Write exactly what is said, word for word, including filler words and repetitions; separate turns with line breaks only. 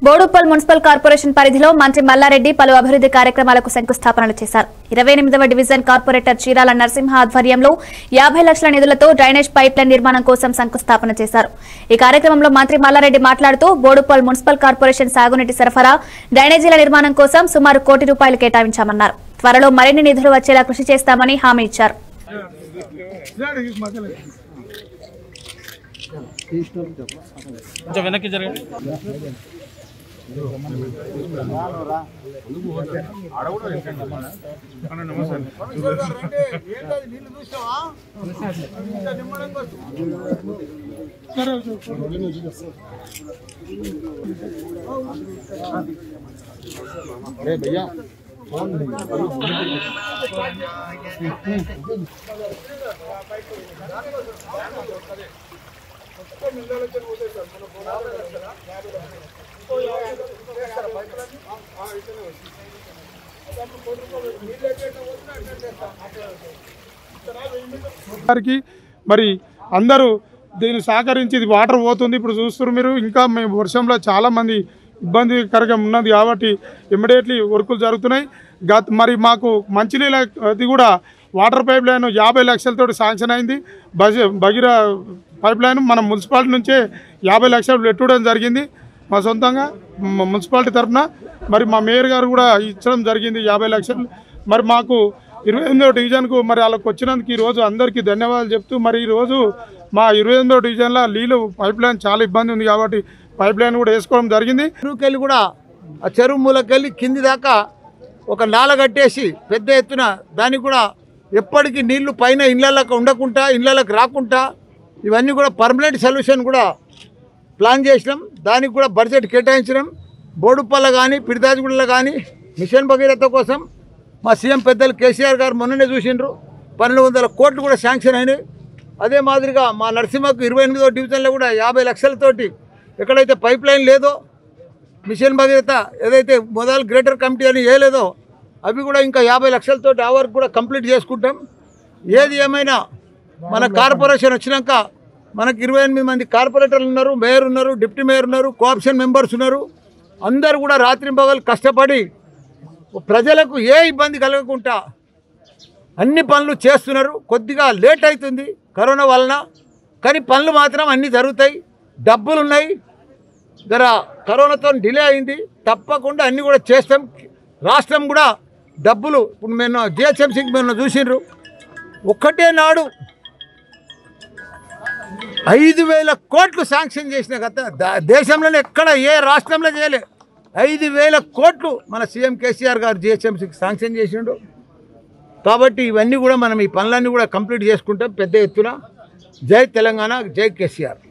Boduppal municipal corporation పరిధిలో మంత్రి మల్లారెడ్డి పలు అభివృద్ధి కార్యక్రమాలకు శంకుస్థాపనలు చేశారు. ఇరవై ఎనిమిదవ డివిజన్ కార్పొరేటర్ చీరాల నరసింహ ఆధ్వర్యంలో యాభై లక్షల నిధులతో డ్రైనేజ్ పైప్ లైన్ నిర్మాణం కోసం శంకుస్థాపన చేశారు. ఈ కార్యక్రమంలో మంత్రి మల్లారెడ్డి మాట్లాడుతూ బోడుప్పల్ మున్సిపల్ కార్పొరేషన్ సాగునీటి సరఫరా, డ్రైనేజీల నిర్మాణం కోసం సుమారు కోటి రూపాయలు కేటాయించామన్నారు. త్వరలో మరిన్ని నిధులు వచ్చేలా కృషి చేస్తామని హామీ ఇచ్చారు.
अरे भैया
మరి అందరూ దీన్ని సహకరించి ఇది వాటర్ పోతుంది. ఇప్పుడు చూస్తున్నారు మీరు, ఇంకా మేము వర్షంలో చాలామంది ఇబ్బందికరంగా ఉన్నది కాబట్టి ఇమ్మీడియట్లీ వర్కులు జరుగుతున్నాయి. గత మరి మాకు మంచినీళ్ళ అది కూడా వాటర్ పైప్ లైన్ యాభై లక్షలతో శాంక్షన్ అయింది. బజ భగీర పైప్ లైన్ మన మున్సిపాలిటీ నుంచే యాభై లక్షలు పెట్టడం జరిగింది మా సొంతంగా మున్సిపాలిటీ తరఫున. మరి మా మేయర్ గారు కూడా ఇచ్చడం జరిగింది యాభై లక్షలు. మరి మాకు ఇరవై ఎనిమిదో డివిజన్కు మరి వాళ్ళకి వచ్చినందుకు ఈరోజు అందరికీ ధన్యవాదాలు చెప్తూ, మరి ఈరోజు మా ఇరవై ఎనిమిదో డివిజన్లో నీళ్ళు పైప్ లైన్ చాలా ఇబ్బంది ఉంది కాబట్టి పైప్ లైన్ కూడా వేసుకోవడం జరిగింది.
చెరువుకెళ్ళి కూడా ఆ చెరువు మూలకెళ్ళి కింది దాకా ఒక నాల కట్టేసి పెద్ద ఎత్తున దానికి కూడా ఎప్పటికీ నీళ్లు పైన ఇళ్ళకి ఉండకుండా ఇళ్ళకి రాకుండా ఇవన్నీ కూడా పర్మనెంట్ సొల్యూషన్ కూడా ప్లాన్ చేసినాం. దానికి కూడా బడ్జెట్ కేటాయించడం. బోడుప్పల్ల కానీ పిడితాజిగూడలో కానీ మిషన్ భగీరథ కోసం మా సీఎం పెద్దలు కేసీఆర్ గారు మొన్ననే చూసిండ్రు. పన్నెండు వందల కోట్లు కూడా శాంక్షన్ అయినాయి. అదే మాదిరిగా మా నరసింహకు ఇరవై ఎనిమిదో డివిజన్లో కూడా యాభై లక్షలతోటి ఎక్కడైతే పైప్ లైన్ లేదో మిషన్ భగీరథ ఏదైతే మొదలు గ్రేటర్ కమిటీ అని వేయలేదో అవి కూడా ఇంకా యాభై లక్షలతోటి ఆ వరకు కూడా కంప్లీట్ చేసుకుంటాం. ఏది ఏమైనా మన కార్పొరేషన్ వచ్చినాక మనకు ఇరవై ఎనిమిది మంది కార్పొరేటర్లు ఉన్నారు, మేయర్ ఉన్నారు, డిప్యూటీ మేయర్ ఉన్నారు, కోఆప్షన్ మెంబర్స్ ఉన్నారు. అందరూ కూడా రాత్రింబగలు కష్టపడి ప్రజలకు ఏ ఇబ్బంది కలగకుండా అన్ని పనులు చేస్తున్నారు. కొద్దిగా లేట్ అవుతుంది కరోనా వలన, కానీ పనులు మాత్రం అన్నీ జరుగుతాయి. డబ్బులు ఉన్నాయి, జర కరోనాతో డిలే అయింది, తప్పకుండా అన్నీ కూడా చేస్తాం. రాష్ట్రం కూడా డబ్బులు ఇప్పుడు మేము జిహెచ్ఎంసీకి మేము చూసిండ్రు. ఒక్కటే నాడు ఐదు వేల కోట్లు శాంక్షన్ చేసిన గత దేశంలోనే ఎక్కడ ఏ రాష్ట్రంలో చేయలే. ఐదు వేల కోట్లు మన సీఎం కేసీఆర్ గారు జిహెచ్ఎంసీకి శాంక్షన్ చేసిండు. కాబట్టి ఇవన్నీ కూడా మనం ఈ పనులన్నీ కూడా కంప్లీట్ చేసుకుంటాం పెద్ద ఎత్తున. జై తెలంగాణ, జై కేసీఆర్.